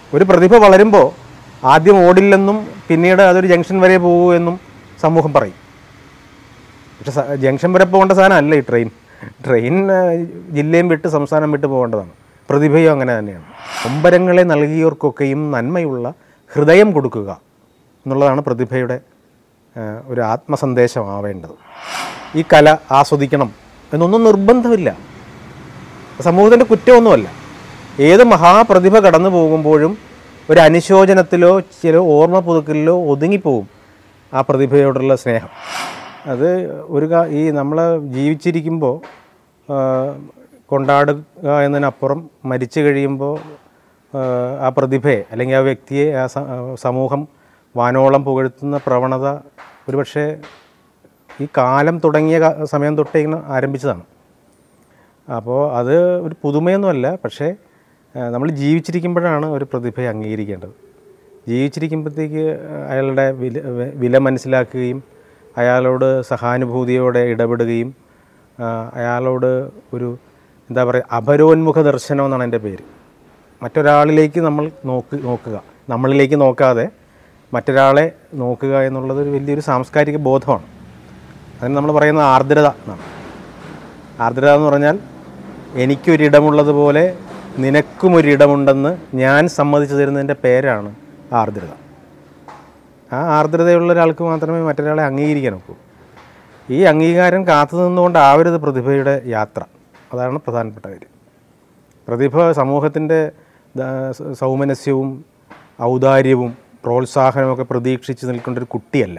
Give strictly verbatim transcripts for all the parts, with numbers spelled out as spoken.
ഒരു പ്രതിഭ വളരുമ്പോൾ ആദ്യം ഓടില്ലെന്നും പിന്നീട് അതൊരു ജംഗ്ഷൻ വരെ പോകുമോ എന്നും സമൂഹം പറയും. പക്ഷെ ജംഗ്ഷൻ വരെ പോകേണ്ട സാധനമല്ല ഈ ട്രെയിൻ. ട്രെയിൻ ജില്ലയും വിട്ട് സംസ്ഥാനം വിട്ട് പോകേണ്ടതാണ്. പ്രതിഭയും അങ്ങനെ തന്നെയാണ്. ഒമ്പരങ്ങളെ നൽകിയവർക്കൊക്കെയും നന്മയുള്ള ഹൃദയം കൊടുക്കുക എന്നുള്ളതാണ് പ്രതിഭയുടെ ഒരു ആത്മസന്ദേശമാവേണ്ടത്. ഈ കല ആസ്വദിക്കണം എന്നൊന്നും നിർബന്ധമില്ല. സമൂഹത്തിൻ്റെ കുറ്റമൊന്നുമല്ല. ഏത് മഹാപ്രതിഭ കടന്നു പോകുമ്പോഴും ഒരു അനുശോചനത്തിലോ ചില ഓർമ്മ പുതുക്കലിലോ ഒതുങ്ങിപ്പോവും ആ പ്രതിഭയോടുള്ള സ്നേഹം. അത് ഒരു ഈ നമ്മൾ ജീവിച്ചിരിക്കുമ്പോൾ കൊണ്ടാടുക എന്നതിനപ്പുറം മരിച്ചു കഴിയുമ്പോൾ ആ പ്രതിഭയെ അല്ലെങ്കിൽ ആ വ്യക്തിയെ ആ സമൂഹം വാനോളം പുകഴ്ത്തുന്ന പ്രവണത ഒരുപക്ഷെ ഈ കാലം തുടങ്ങിയ സമയം തൊട്ടേ ഇങ്ങനെ ആരംഭിച്ചതാണ്. അപ്പോൾ അത് ഒരു പുതുമയൊന്നുമല്ല. പക്ഷേ നമ്മൾ ജീവിച്ചിരിക്കുമ്പോഴാണ് ഒരു പ്രതിഭയെ അംഗീകരിക്കേണ്ടത്. ജീവിച്ചിരിക്കുമ്പോഴത്തേക്ക് അയാളുടെ വില വില മനസ്സിലാക്കുകയും അയാളോട് സഹാനുഭൂതിയോടെ ഇടപെടുകയും അയാളോട് ഒരു എന്താ പറയുക അപരോന്മുഖ ദർശനം എന്നാണ് എൻ്റെ പേര്. മറ്റൊരാളിലേക്ക് നമ്മൾ നോക്ക് നോക്കുക നമ്മളിലേക്ക് നോക്കാതെ മറ്റൊരാളെ നോക്കുക എന്നുള്ളത് ഒരു വലിയൊരു സാംസ്കാരിക ബോധമാണ്. അതിന് നമ്മൾ പറയുന്നത് ആർദ്രത എന്നാണ്. ആർദ്രത എന്ന് പറഞ്ഞാൽ എനിക്കൊരിടമുള്ളതുപോലെ നിനക്കുമൊരിടമുണ്ടെന്ന് ഞാൻ സമ്മതിച്ചു തരുന്നതിൻ്റെ പേരാണ് ആർദ്രത. ആ ആർദ്രതയുള്ള ഒരാൾക്ക് മാത്രമേ മറ്റൊരാളെ അംഗീകരിക്കാൻ ഒക്കൂ. ഈ അംഗീകാരം കാത്തു നിന്നുകൊണ്ടാവരുത് പ്രതിഭയുടെ യാത്ര. അതാണ് പ്രധാനപ്പെട്ട കാര്യം. പ്രതിഭ സമൂഹത്തിൻ്റെ സൗമനസ്യവും ഔദാര്യവും പ്രോത്സാഹനമൊക്കെ പ്രതീക്ഷിച്ച് നിൽക്കേണ്ട ഒരു കുട്ടിയല്ല.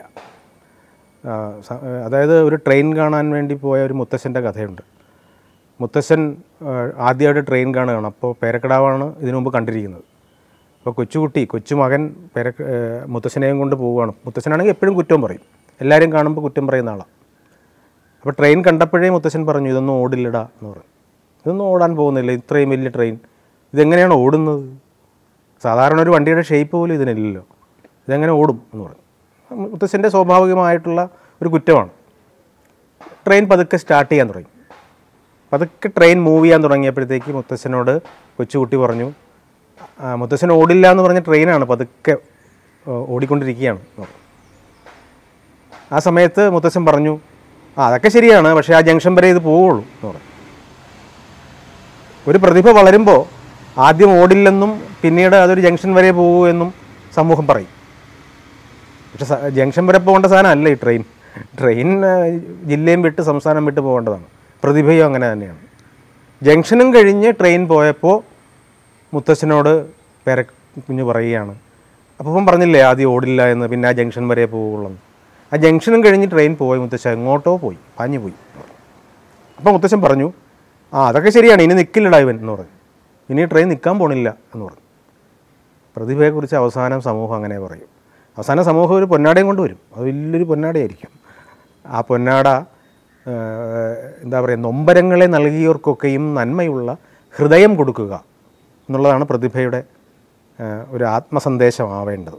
അതായത് ഒരു ട്രെയിൻ കാണാൻ വേണ്ടി പോയ ഒരു മുത്തശ്ശൻ്റെ കഥയുണ്ട്. മുത്തശ്ശൻ ആദ്യമായിട്ട് ട്രെയിൻ കാണുകയാണ്. അപ്പോൾ പേരക്കിടാവാണ് ഇതിനു മുമ്പ് കണ്ടിരിക്കുന്നത്. അപ്പോൾ കൊച്ചുകുട്ടി കൊച്ചുമകൻ പേര മുത്തശ്ശനെയും കൊണ്ട് പോവുകയാണ്. മുത്തശ്ശനാണെങ്കിൽ എപ്പോഴും കുറ്റം പറയും. എല്ലാവരും കാണുമ്പോൾ കുറ്റം പറയുന്ന ആളാണ്. അപ്പോൾ ട്രെയിൻ കണ്ടപ്പോഴേ മുത്തശ്ശൻ പറഞ്ഞു ഇതൊന്നും ഓടില്ലടാ എന്ന് പറഞ്ഞു. ഇതൊന്നും ഓടാൻ പോകുന്നില്ല, ഇത്രയും വലിയ ട്രെയിൻ ഇതെങ്ങനെയാണ് ഓടുന്നത്? സാധാരണ ഒരു വണ്ടിയുടെ ഷേപ്പ് പോലും ഇതിനില്ലല്ലോ, ഇതെങ്ങനെ ഓടും എന്ന് പറഞ്ഞു. മുത്തശ്ശൻ്റെ സ്വാഭാവികമായിട്ടുള്ള ഒരു കുറ്റമാണ്. ട്രെയിൻ പതുക്കെ സ്റ്റാർട്ട് ചെയ്യാൻ തുടങ്ങി. പതുക്കെ ട്രെയിൻ മൂവ് ചെയ്യാൻ തുടങ്ങിയപ്പോഴത്തേക്ക് മുത്തശ്ശനോട് കൊച്ചുകുട്ടി പറഞ്ഞു, മുത്തശ്ശൻ ഓടില്ല എന്ന് പറഞ്ഞ ട്രെയിനാണ് പതുക്കെ ഓടിക്കൊണ്ടിരിക്കുകയാണ്. ആ സമയത്ത് മുത്തശ്ശൻ പറഞ്ഞു ആ അതൊക്കെ ശരിയാണ്, പക്ഷേ ആ ജംഗ്ഷൻ വരെ ഇത് പോവുള്ളൂ എന്ന് പറഞ്ഞു. ഒരു പ്രതിഭ വളരുമ്പോൾ ആദ്യം ഓടില്ലെന്നും പിന്നീട് അതൊരു ജംഗ്ഷൻ വരെ പോകുമോ എന്നും സമൂഹം പറയും. പക്ഷെ ജംഗ്ഷൻ വരെ പോകേണ്ട സാധനമല്ല ഈ ട്രെയിൻ. ട്രെയിൻ ജില്ലയും വിട്ട് സംസ്ഥാനം വിട്ട് പോകേണ്ടതാണ്. പ്രതിഭയും അങ്ങനെ തന്നെയാണ്. ജംഗ്ഷനും കഴിഞ്ഞ് ട്രെയിൻ പോയപ്പോൾ മുത്തശ്ശനോട് പേര കുഞ്ഞ് പറയുകയാണ്, അപ്പം പറഞ്ഞില്ലേ ആദ്യം ഓടില്ല എന്ന്, പിന്നെ ആ ജംഗ്ഷൻ വരെ പോവുള്ളൂ. ആ ജംഗ്ഷനും കഴിഞ്ഞ് ട്രെയിൻ പോയി, മുത്തശ്ശൻ എങ്ങോട്ടോ പോയി, പാഞ്ഞു പോയി. അപ്പോൾ മുത്തശ്ശൻ പറഞ്ഞു ആ അതൊക്കെ ശരിയാണ്, ഇനി നിൽക്കില്ലടാ ഇവൻ എന്ന് പറഞ്ഞു. ഇനി ട്രെയിൻ നിൽക്കാൻ പോണില്ല എന്ന് പറഞ്ഞു. പ്രതിഭയെക്കുറിച്ച് അവസാനം സമൂഹം അങ്ങനെ പറയും. അവസാനം സമൂഹം ഒരു പൊന്നാടയും കൊണ്ടുവരും. അത് വലിയൊരു പൊന്നാടയായിരിക്കും. ആ പൊന്നാട എന്താ പറയുക നൊമ്പരങ്ങളെ നൽകിയവർക്കൊക്കെയും നന്മയുള്ള ഹൃദയം കൊടുക്കുക എന്നുള്ളതാണ് പ്രതിഭയുടെ ഒരു ആത്മസന്ദേശമാവേണ്ടത്.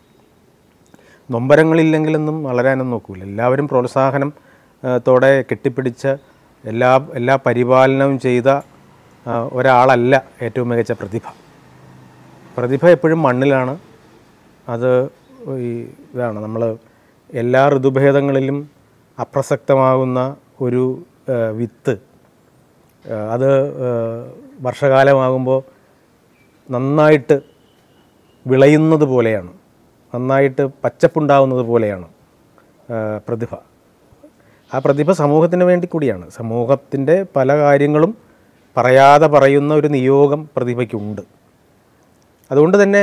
നൊമ്പരങ്ങളില്ലെങ്കിലൊന്നും വളരാനൊന്നും നോക്കൂല. എല്ലാവരും പ്രോത്സാഹനം ത്തോടെ കെട്ടിപ്പിടിച്ച എല്ലാ എല്ലാ പരിപാലനവും ചെയ്ത ഒരാളല്ല ഏറ്റവും മികച്ച പ്രതിഭ. പ്രതിഭ എപ്പോഴും മണ്ണിലാണ്. അത് ഈ ഇതാണ് നമ്മൾ എല്ലാ ഋതുഭേദങ്ങളിലും അപ്രസക്തമാകുന്ന ഒരു വിത്ത്. അത് വർഷകാലമാകുമ്പോൾ നന്നായിട്ട് വിളയുന്നത് പോലെയാണ്, നന്നായിട്ട് പച്ചപ്പുണ്ടാവുന്നത് പോലെയാണ് പ്രതിഭ. ആ പ്രതിഭ സമൂഹത്തിന് വേണ്ടി കൂടിയാണ്. സമൂഹത്തിൻ്റെ പല കാര്യങ്ങളും പറയാതെ പറയുന്ന ഒരു നിയോഗം പ്രതിഭയ്ക്കുണ്ട്. അതുകൊണ്ട് തന്നെ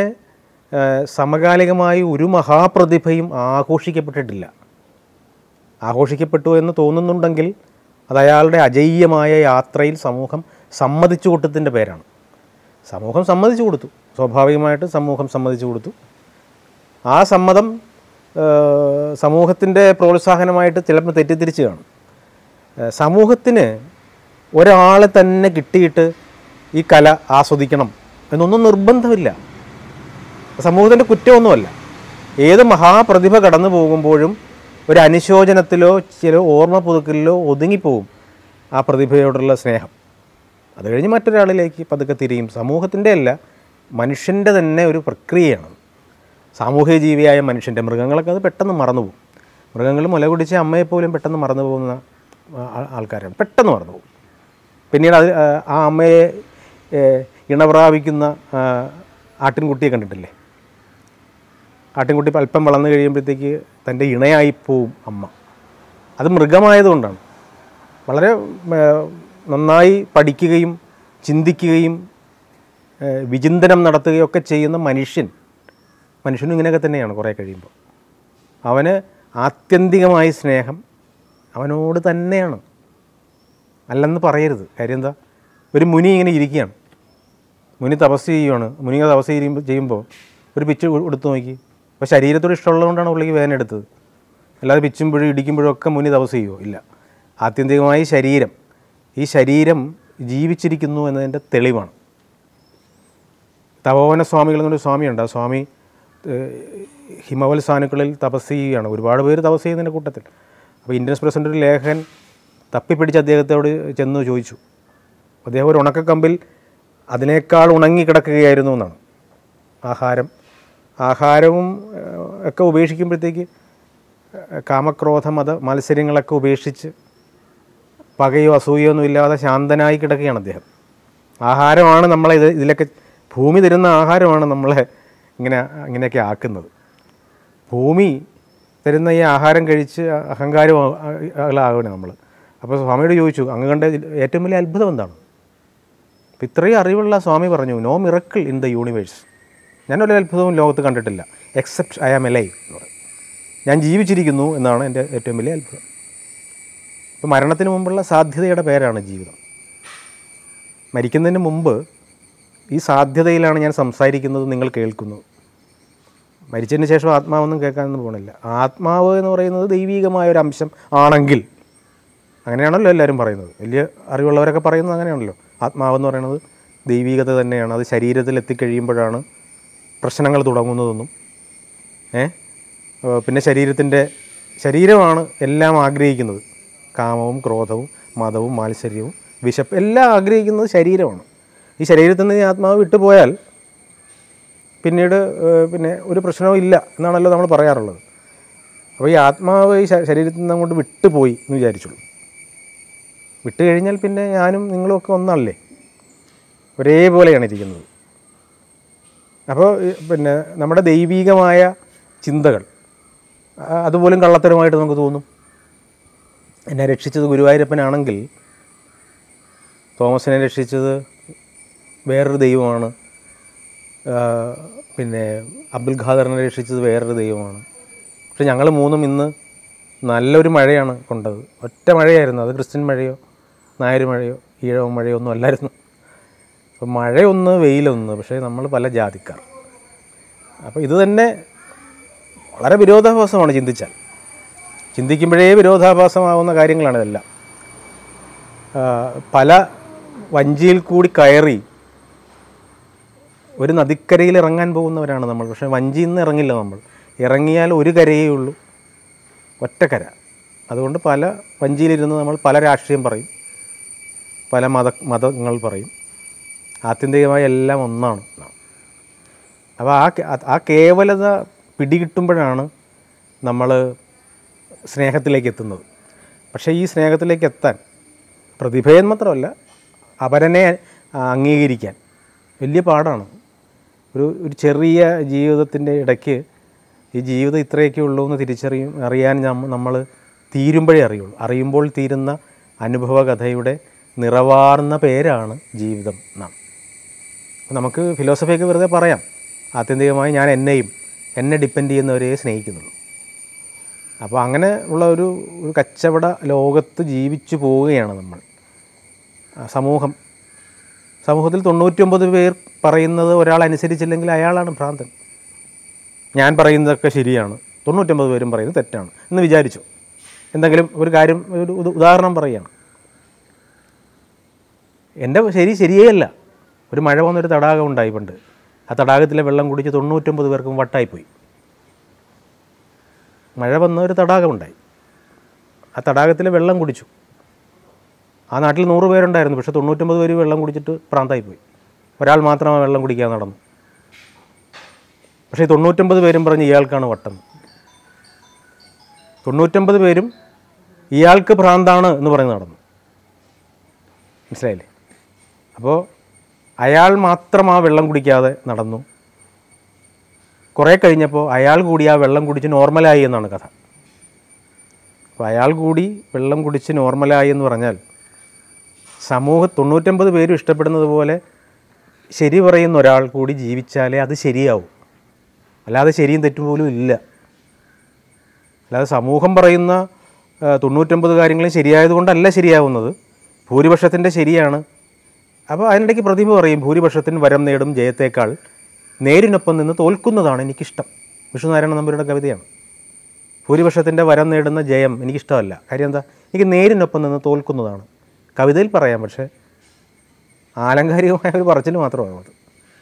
സമകാലികമായി ഒരു മഹാപ്രതിഭയും ആഘോഷിക്കപ്പെട്ടിട്ടില്ല. ആഘോഷിക്കപ്പെട്ടു എന്ന് തോന്നുന്നുണ്ടെങ്കിൽ അത് അയാളുടെ അജയ്യമായ യാത്രയിൽ സമൂഹം സമ്മതിച്ചു കൊടുത്തതിൻ്റെ പേരാണ്. സമൂഹം സമ്മതിച്ചു കൊടുത്തു, സ്വാഭാവികമായിട്ട് സമൂഹം സമ്മതിച്ചു കൊടുത്തു. ആ സമ്മതം സമൂഹത്തിൻ്റെ പ്രോത്സാഹനമായിട്ട് ചിലപ്പോൾ തെറ്റിദ്ധരിച്ച് കാണും. സമൂഹത്തിന് ഒരാളെ തന്നെ കിട്ടിയിട്ട് ഈ കല ആസ്വദിക്കണം എന്നൊന്നും നിർബന്ധമില്ല. സമൂഹത്തിൻ്റെ കുറ്റമൊന്നുമല്ല. ഏത് മഹാപ്രതിഭ കടന്നു പോകുമ്പോഴും ഒരു അനുശോചനത്തിലോ ചില ഓർമ്മ പുതുക്കലിലോ ഒതുങ്ങിപ്പോവും ആ പ്രതിഭയോടുള്ള സ്നേഹം. അത് കഴിഞ്ഞ് മറ്റൊരാളിലേക്ക് പതുക്കെ തിരിയും. സമൂഹത്തിൻ്റെ അല്ല, മനുഷ്യൻ്റെ തന്നെ ഒരു പ്രക്രിയയാണ്. സാമൂഹിക ജീവിയായ മനുഷ്യൻ്റെ, മൃഗങ്ങളൊക്കെ അത് പെട്ടെന്ന് മറന്നുപോകും. മൃഗങ്ങൾ മുല കുടിച്ച അമ്മയെപ്പോലും പെട്ടെന്ന് മറന്നു പോകുന്ന ആൾക്കാരാണ്, പെട്ടെന്ന് മറന്നു പോകും. പിന്നീട് അത് ആ അമ്മയെ ഇണപ്രാപിക്കുന്ന ആട്ടിൻകുട്ടിയെ കണ്ടിട്ടില്ലേ? ആട്ടിൻകുട്ടി അല്പം വളർന്നു കഴിയുമ്പോഴത്തേക്ക് തൻ്റെ ഇണയായിപ്പോവും അമ്മ. അത് മൃഗമായതുകൊണ്ടാണ്. വളരെ നന്നായി പഠിക്കുകയും ചിന്തിക്കുകയും വിചിന്തനം നടത്തുകയും ഒക്കെ ചെയ്യുന്ന മനുഷ്യൻ മനുഷ്യനും ഇങ്ങനെയൊക്കെ തന്നെയാണ്. കുറേ കഴിയുമ്പോൾ അവന് ആത്യന്തികമായ സ്നേഹം അവനോട് തന്നെയാണ്, അല്ലെന്ന് പറയരുത്. കാര്യം എന്താ? ഒരു മുനി ഇങ്ങനെ ഇരിക്കുകയാണ്, മുനി തപസ് ചെയ്യുകയാണ്. മുനി തപസ് ചെയ്യുമ്പോൾ ചെയ്യുമ്പോൾ ഒരു പിച്ച് എടുത്തു നോക്കി. അപ്പോൾ ശരീരത്തോട് ഇഷ്ടമുള്ളതുകൊണ്ടാണ് പുള്ളിക്ക് വേദന എടുത്തത്. അല്ലാതെ പിച്ചുമ്പോഴും ഇടിക്കുമ്പോഴും ഒക്കെ മുനി തപസ് ചെയ്യുമോ? ഇല്ല. ആത്യന്തികമായി ശരീരം, ഈ ശരീരം ജീവിച്ചിരിക്കുന്നു എന്നതിൻ്റെ തെളിവാണ്. തപോവന സ്വാമികൾ എന്നൊരു സ്വാമിയുണ്ട്. ആ സ്വാമി ഹിമവൽ സാനുക്കളിൽ തപസ് ചെയ്യുകയാണ്. ഒരുപാട് പേര് തപസ് ചെയ്യുന്നതിൻ്റെ കൂട്ടത്തിൽ. അപ്പോൾ ഇന്ത്യൻ എക്സ്പ്രസിൻ്റെ ഒരു ലേഖകൻ തപ്പിപ്പിടിച്ച് അദ്ദേഹത്തോട് ചെന്ന് ചോദിച്ചു. അദ്ദേഹം ഒരു ഉണക്കക്കമ്പിൽ അതിനേക്കാൾ ഉണങ്ങി കിടക്കുകയായിരുന്നു എന്നാണ്. ആഹാരം ആഹാരവും ഒക്കെ ഉപേക്ഷിക്കുമ്പോഴത്തേക്ക് കാമക്രോധ മത മത്സരങ്ങളൊക്കെ ഉപേക്ഷിച്ച് പകയോ അസൂയോ ഒന്നും ഇല്ലാതെ ശാന്തനായി കിടക്കുകയാണ് അദ്ദേഹം. ആഹാരമാണ് നമ്മളെ ഇത് ഇതിലൊക്കെ ഭൂമി തരുന്ന ആഹാരമാണ് നമ്മളെ ഇങ്ങനെ ഇങ്ങനെയൊക്കെ ആക്കുന്നത്. ഭൂമി തരുന്ന ഈ ആഹാരം കഴിച്ച് അഹങ്കാരമാകണേ നമ്മൾ. അപ്പോൾ സ്വാമിയോട് ചോദിച്ചു, അങ്ങ് കണ്ട ഏറ്റവും വലിയ അത്ഭുതം എന്താണ്? അപ്പോൾ ഇത്രയും അറിവുള്ള സ്വാമി പറഞ്ഞു, no miracle in the universe. ഞാനൊരു അത്ഭുതവും ലോകത്ത് കണ്ടിട്ടില്ല എക്സെപ്റ്റ് ഐ ആം എലൈവ് എന്ന് പറയും. ഞാൻ ജീവിച്ചിരിക്കുന്നു എന്നാണ് എൻ്റെ ഏറ്റവും വലിയ അത്ഭുതം. ഇപ്പോൾ മരണത്തിന് മുമ്പുള്ള സാധ്യതയുടെ പേരാണ് ജീവിതം. മരിക്കുന്നതിന് മുമ്പ് ഈ സാധ്യതയിലാണ് ഞാൻ സംസാരിക്കുന്നത്, നിങ്ങൾ കേൾക്കുന്നത്. മരിച്ചതിന് ശേഷം ആത്മാവൊന്നും കേൾക്കാനൊന്നും പോകണില്ല. ആത്മാവ് എന്ന് പറയുന്നത് ദൈവീകമായ ഒരു അംശം ആണെങ്കിൽ, അങ്ങനെയാണല്ലോ എല്ലാവരും പറയുന്നത്, വലിയ അറിവുള്ളവരൊക്കെ പറയുന്നത് അങ്ങനെയാണല്ലോ. ആത്മാവെന്ന് പറയുന്നത് ദൈവീകത തന്നെയാണ്. അത് ശരീരത്തിൽ എത്തിക്കഴിയുമ്പോഴാണ് പ്രശ്നങ്ങൾ തുടങ്ങുന്നതെന്നും ഏ പിന്നെ ശരീരത്തിൻ്റെ ശരീരമാണ് എല്ലാം ആഗ്രഹിക്കുന്നത്. കാമവും ക്രോധവും മതവും മാത്സര്യവും വിശപ്പ് എല്ലാം ആഗ്രഹിക്കുന്നത് ശരീരമാണ്. ഈ ശരീരത്തിൽ നിന്ന് ആത്മാവ് വിട്ടുപോയാൽ പിന്നീട് പിന്നെ ഒരു പ്രശ്നവും ഇല്ല എന്നാണല്ലോ നമ്മൾ പറയാറുള്ളത്. അപ്പോൾ ഈ ആത്മാവ് ഈ ശരീരത്തിൽ നിന്ന് അങ്ങോട്ട് വിട്ടുപോയി എന്ന് വിചാരിച്ചുള്ളൂ. വിട്ട് കഴിഞ്ഞാൽ പിന്നെ ഞാനും നിങ്ങളുമൊക്കെ ഒന്നല്ലേ, ഒരേപോലെയാണ് ഇരിക്കുന്നത്. അപ്പോൾ പിന്നെ നമ്മുടെ ദൈവീകമായ ചിന്തകൾ അതുപോലും കള്ളത്തരമായിട്ട് നമുക്ക് തോന്നും. എന്നെ രക്ഷിച്ചത് ഗുരുവായൂരപ്പനാണെങ്കിൽ തോമസിനെ രക്ഷിച്ചത് വേറൊരു ദൈവമാണ്, പിന്നെ അബ്ദുൽ ഖാദറിനെ രക്ഷിച്ചത് വേറൊരു ദൈവമാണ്. പക്ഷെ ഞങ്ങൾ മൂന്നും ഇന്ന് നല്ലൊരു മഴയാണ് കൊണ്ടത്. ഒറ്റ മഴയായിരുന്നു. അത് ക്രിസ്ത്യൻ മഴയോ നായർ മഴയോ ഈഴവ മഴയോ ഒന്നും അല്ലായിരുന്നു. അപ്പോൾ മഴയൊന്ന് വെയിലൊന്ന്, പക്ഷേ നമ്മൾ പല ജാതിക്കാർ. അപ്പോൾ ഇത് തന്നെ വളരെ വിരോധാഭാസമാണ് ചിന്തിച്ചാൽ. ചിന്തിക്കുമ്പോഴേ വിരോധാഭാസമാവുന്ന കാര്യങ്ങളാണ് ഇതെല്ലാം. പല വഞ്ചിയിൽ കൂടി കയറി ഒരു നദിക്കരയിൽ ഇറങ്ങാൻ പോകുന്നവരാണ് നമ്മൾ. പക്ഷേ വഞ്ചിയിൽ നിന്ന് ഇറങ്ങില്ല നമ്മൾ. ഇറങ്ങിയാൽ ഒരു കരയേ ഉള്ളൂ, ഒറ്റക്കര. അതുകൊണ്ട് പല വഞ്ചിയിലിരുന്ന് നമ്മൾ പല രാഷ്ട്രീയം പറയും, പല മത മതങ്ങൾ പറയും. ആത്യന്തികമായി എല്ലാം ഒന്നാണ്. അപ്പോൾ ആ ആ കേവലത പിടികിട്ടുമ്പോഴാണ് നമ്മൾ സ്നേഹത്തിലേക്ക് എത്തുന്നത്. പക്ഷേ ഈ സ്നേഹത്തിലേക്ക് എത്താൻ പ്രതിഭയെന്ന് മാത്രമല്ല, അപരനെ അംഗീകരിക്കാൻ വലിയ പാടാണ്. ഒരു ഒരു ചെറിയ ജീവിതത്തിൻ്റെ ഇടയ്ക്ക് ഈ ജീവിതം ഇത്രയൊക്കെ ഉള്ളൂ എന്ന് തിരിച്ചറിയും അറിയാൻ നമ്മൾ തീരുമ്പോഴേ അറിയുള്ളൂ. അറിയുമ്പോൾ തീരുന്ന അനുഭവകഥയുടെ നിറവാർന്ന പേരാണ് ജീവിതം എന്നാണ്. നമുക്ക് ഫിലോസഫിയൊക്കെ വെറുതെ പറയാം. ആത്യന്തികമായി ഞാൻ എന്നെയും എന്നെ ഡിപ്പെൻഡ് ചെയ്യുന്നവരെ സ്നേഹിക്കുന്നുള്ളൂ. അപ്പോൾ അങ്ങനെ ഉള്ള ഒരു ഒരു കച്ചവട ലോകത്ത് ജീവിച്ചു പോവുകയാണ് നമ്മൾ. സമൂഹം സമൂഹത്തിൽ തൊണ്ണൂറ്റൊമ്പത് പേർ പറയുന്നത് ഒരാൾ അനുസരിച്ചില്ലെങ്കിൽ അയാളാണ് ഭ്രാന്തൻ. ഞാൻ പറയുന്നതൊക്കെ ശരിയാണ്, തൊണ്ണൂറ്റൊമ്പത് പേരും പറയുന്നത് തെറ്റാണ് എന്ന് വിചാരിച്ചു. എന്തെങ്കിലും ഒരു കാര്യം ഒരു ഉദാഹരണം പറയുകയാണ്. എൻ്റെ ശരി ശരിയേ അല്ല. ഒരു മഴ വന്നൊരു തടാകം ഉണ്ടായി പണ്ട്. ആ തടാകത്തിലെ വെള്ളം കുടിച്ച് തൊണ്ണൂറ്റൊമ്പത് പേർക്കും വട്ടായിപ്പോയി. മഴ വന്ന ഒരു തടാകമുണ്ടായി. ആ തടാകത്തിലെ വെള്ളം കുടിച്ചു. ആ നാട്ടിൽ നൂറ് പേരുണ്ടായിരുന്നു, പക്ഷേ തൊണ്ണൂറ്റൊമ്പത് പേര് വെള്ളം കുടിച്ചിട്ട് പ്രാന്തായിപ്പോയി. ഒരാൾ മാത്രം ആ വെള്ളം കുടിക്കാൻ നടന്നു. പക്ഷേ തൊണ്ണൂറ്റൊമ്പത് പേരും പറഞ്ഞ് ഇയാൾക്കാണ് വട്ടം. തൊണ്ണൂറ്റൊമ്പത് പേരും ഇയാൾക്ക് ഭ്രാന്താണ് എന്ന് പറഞ്ഞ് നടന്നു. മനസ്സിലായില്ലേ? അപ്പോൾ അയാൾ മാത്രം ആ വെള്ളം കുടിക്കാതെ നടന്നു. കുറേ കഴിഞ്ഞപ്പോൾ അയാൾ കൂടി ആ വെള്ളം കുടിച്ച് നോർമലായി എന്നാണ് കഥ. അപ്പോൾ അയാൾ കൂടി വെള്ളം കുടിച്ച് നോർമലായി എന്ന് പറഞ്ഞാൽ സമൂഹ തൊണ്ണൂറ്റൊമ്പത് പേരും ഇഷ്ടപ്പെടുന്നത് പോലെ ശരി പറയുന്ന ഒരാൾ കൂടി ജീവിച്ചാലേ അത് ശരിയാവും. അല്ലാതെ ശരിയും തെറ്റും പോലും ഇല്ല. അല്ലാതെ സമൂഹം പറയുന്ന തൊണ്ണൂറ്റൊമ്പത് കാര്യങ്ങളും ശരിയായതുകൊണ്ടല്ല ശരിയാവുന്നത്, ഭൂരിപക്ഷത്തിൻ്റെ ശരിയാണ്. അപ്പോൾ അതിനിടയ്ക്ക് പ്രതിഭ പറയും ഭൂരിപക്ഷത്തിന് വരം നേടും ജയത്തേക്കാൾ നേരിനൊപ്പം നിന്ന് തോൽക്കുന്നതാണ് എനിക്കിഷ്ടം. വിഷ്ണുനാരായണ നമ്പൂതിരിയുടെ കവിതയാണ്. ഭൂരിപക്ഷത്തിൻ്റെ വരം നേടുന്ന ജയം എനിക്കിഷ്ടമല്ല. കാര്യം എന്താ? എനിക്ക് നേരിനൊപ്പം നിന്ന് തോൽക്കുന്നതാണ്. കവിതയിൽ പറയാം, പക്ഷേ ആലങ്കാരികമായ ഒരു പറച്ചിൽ മാത്രമാണ് അത്.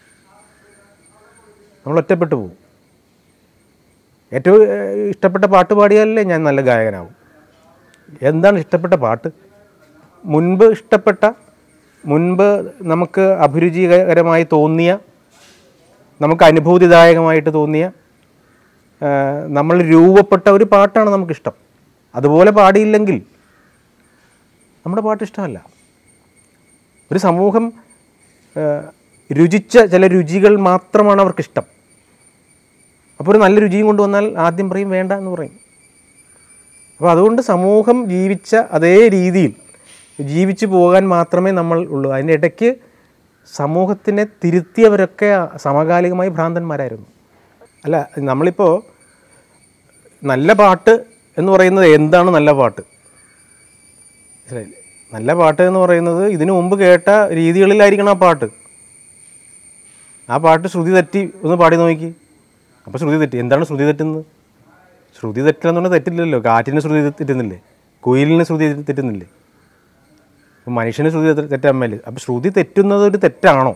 നമ്മൾ ഒറ്റപ്പെട്ടു പോകും. ഏറ്റവും ഇഷ്ടപ്പെട്ട പാട്ട് പാടിയാലല്ലേ ഞാൻ നല്ല ഗായകനാവും. എന്താണ് ഇഷ്ടപ്പെട്ട പാട്ട്? മുൻപ് ഇഷ്ടപ്പെട്ട, മുൻപ് നമുക്ക് അഭിരുചികരമായി തോന്നിയ, നമുക്ക് അനുഭൂതിദായകമായിട്ട് തോന്നിയ, നമ്മൾ രൂപപ്പെട്ട ഒരു പാട്ടാണ് നമുക്കിഷ്ടം. അതുപോലെ പാടിയില്ലെങ്കിൽ നമ്മുടെ പാട്ട് ഇഷ്ടമല്ല. ഒരു സമൂഹം രുചിച്ച ചില രുചികൾ മാത്രമാണ് അവർക്കിഷ്ടം. അപ്പോൾ ഒരു നല്ല രുചിയും കൊണ്ടുവന്നാൽ ആദ്യം പറയും വേണ്ട എന്ന് പറയും. അപ്പോൾ അതുകൊണ്ട് സമൂഹം ജീവിച്ച അതേ രീതിയിൽ ജീവിച്ചു പോകാൻ മാത്രമേ നമ്മൾ ഉള്ളൂ. അതിൻ്റെ ഇടയ്ക്ക് സമൂഹത്തിനെ തിരുത്തിയവരൊക്കെ സമകാലികമായി ഭ്രാന്തന്മാരായിരുന്നു. അല്ല, നമ്മളിപ്പോൾ നല്ല പാട്ട് എന്ന് പറയുന്നത് എന്താണ് നല്ല പാട്ട്? നല്ല പാട്ട് എന്ന് പറയുന്നത് ഇതിനു മുമ്പ് കേട്ട രീതികളിലായിരിക്കണം ആ പാട്ട്. ആ പാട്ട് ശ്രുതി തെറ്റി ഒന്ന് പാടി നോക്കി. അപ്പോൾ ശ്രുതി തെറ്റി. എന്താണ് ശ്രുതി തെറ്റുന്നത്? ശ്രുതി തെറ്റില്ലെന്നുകൊണ്ട് തെറ്റില്ലല്ലോ. കാറ്റിന് ശ്രുതി തെറ്റുന്നില്ലേ? കുയിലിന് ശ്രുതി തെറ്റുന്നില്ലേ? അപ്പോൾ മനുഷ്യന് ശ്രുതി തെറ്റാൻ മേലെ. അപ്പോൾ ശ്രുതി തെറ്റുന്നത് ഒരു തെറ്റാണോ?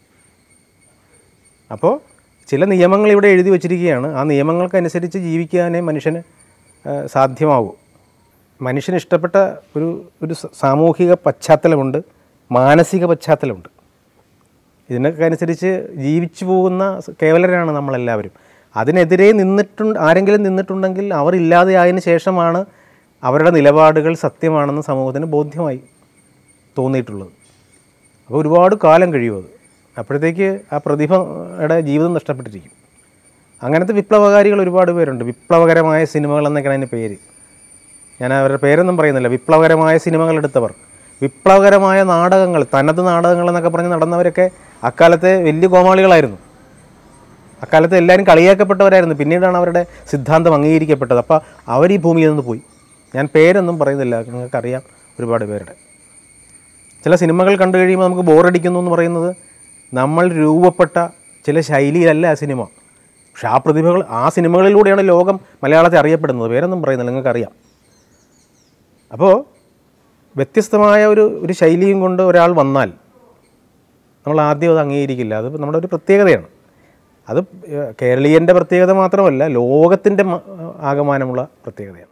അപ്പോൾ ചില നിയമങ്ങൾ ഇവിടെ എഴുതി വച്ചിരിക്കുകയാണ്. ആ നിയമങ്ങൾക്കനുസരിച്ച് ജീവിക്കാനേ മനുഷ്യന് സാധ്യമാവൂ. മനുഷ്യന് ഇഷ്ടപ്പെട്ട ഒരു ഒരു സാമൂഹിക പശ്ചാത്തലമുണ്ട്, മാനസിക പശ്ചാത്തലമുണ്ട്. ഇതിനൊക്കെ അനുസരിച്ച് ജീവിച്ചു പോകുന്ന കേവലരാണ് നമ്മളെല്ലാവരും. അതിനെതിരെ നിന്നിട്ടുണ്ട് ആരെങ്കിലും നിന്നിട്ടുണ്ടെങ്കിൽ അവർ ഇല്ലാതെയായതിനു ശേഷമാണ് അവരുടെ നിലപാടുകൾ സത്യമാണെന്ന് സമൂഹത്തിന് ബോധ്യമായി തോന്നിയിട്ടുള്ളത്. അപ്പോൾ ഒരുപാട് കാലം കഴിയും അത്. അപ്പോഴത്തേക്ക് ആ പ്രതിഭയുടെ ജീവിതം നഷ്ടപ്പെട്ടിരിക്കും. അങ്ങനത്തെ വിപ്ലവകാരികൾ ഒരുപാട് പേരുണ്ട്. വിപ്ലവകരമായ സിനിമകൾ എന്നൊക്കെയാണ് അതിൻ്റെ പേര്. ഞാൻ അവരുടെ പേരൊന്നും പറയുന്നില്ല. വിപ്ലവകരമായ സിനിമകൾ എടുത്തവർ, വിപ്ലവകരമായ നാടകങ്ങൾ, തനത് നാടകങ്ങൾ എന്നൊക്കെ പറഞ്ഞ് നടന്നവരൊക്കെ അക്കാലത്തെ വലിയ കോമാളികളായിരുന്നു. അക്കാലത്ത് എല്ലാവരും കളിയാക്കപ്പെട്ടവരായിരുന്നു. പിന്നീടാണ് അവരുടെ സിദ്ധാന്തം അംഗീകരിക്കപ്പെട്ടത്. അപ്പോൾ അവർ ഈ ഭൂമിയിൽ നിന്ന് പോയി. ഞാൻ പേരൊന്നും പറയുന്നില്ല, നിങ്ങൾക്കറിയാം ഒരുപാട് പേരുടെ. ചില സിനിമകൾ കണ്ടു കഴിയുമ്പോൾ നമുക്ക് ബോറടിക്കുന്നു എന്ന് പറയുന്നത് നമ്മൾ രൂപപ്പെട്ട ചില ശൈലിയിലല്ല ആ സിനിമ. പക്ഷെ ആ പ്രതിഭകൾ ആ സിനിമകളിലൂടെയാണ് ലോകം മലയാളത്തെ അറിയപ്പെടുന്നത്. പേരൊന്നും പറയുന്നില്ല, നിങ്ങൾക്കറിയാം. അപ്പോൾ വ്യത്യസ്തമായ ഒരു ഒരു ശൈലിയും കൊണ്ട് ഒരാൾ വന്നാൽ നമ്മൾ ആദ്യം അത് അംഗീകരിക്കില്ല. അത് നമ്മുടെ ഒരു പ്രത്യേകതയാണ്. അത് കേരളീയൻ്റെ പ്രത്യേകത മാത്രമല്ല, ലോകത്തിൻ്റെ ആകമാനമുള്ള പ്രത്യേകതയാണ്.